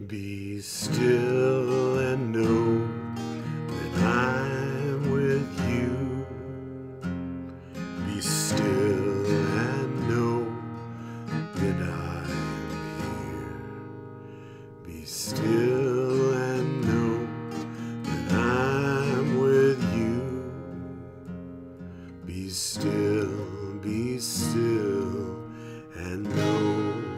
Be still and know that I'm with you. Be still and know that I'm here. Be still and know that I'm with you. Be still and know.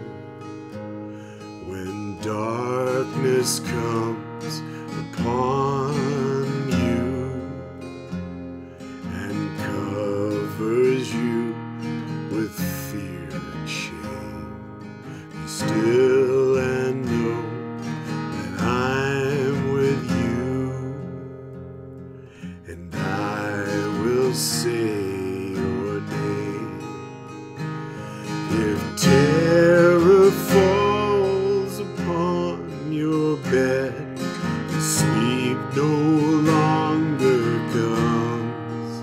When darkness comes upon you and covers you with fear and shame, be still and know that I'm with you, and I will say your name. If terror falls upon your bed, and sleep no longer comes,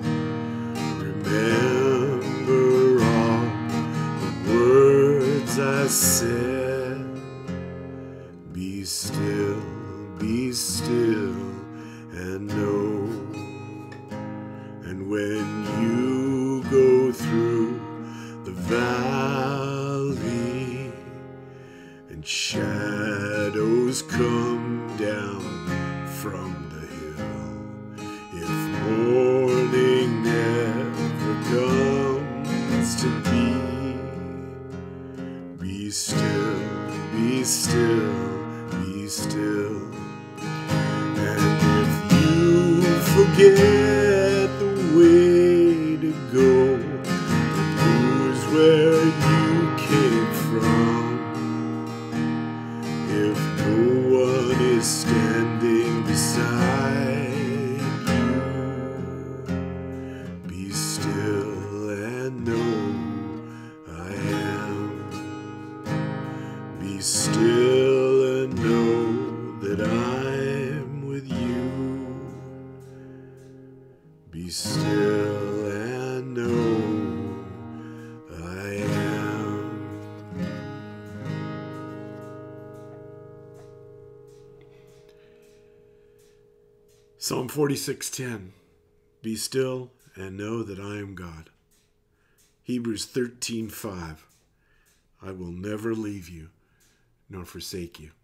remember all the words I said. Be still and know. And when you go through the valley and shadows come down from the hill, if morning never comes to be still, and if you forget the way to go, lose where you came from, if no one is standing beside you, be still and know I am. Be still and know that I'm with you. Be still and know I am. Psalm 46:10. Be still and know that I am God. Hebrews 13:5. I will never leave you nor forsake you.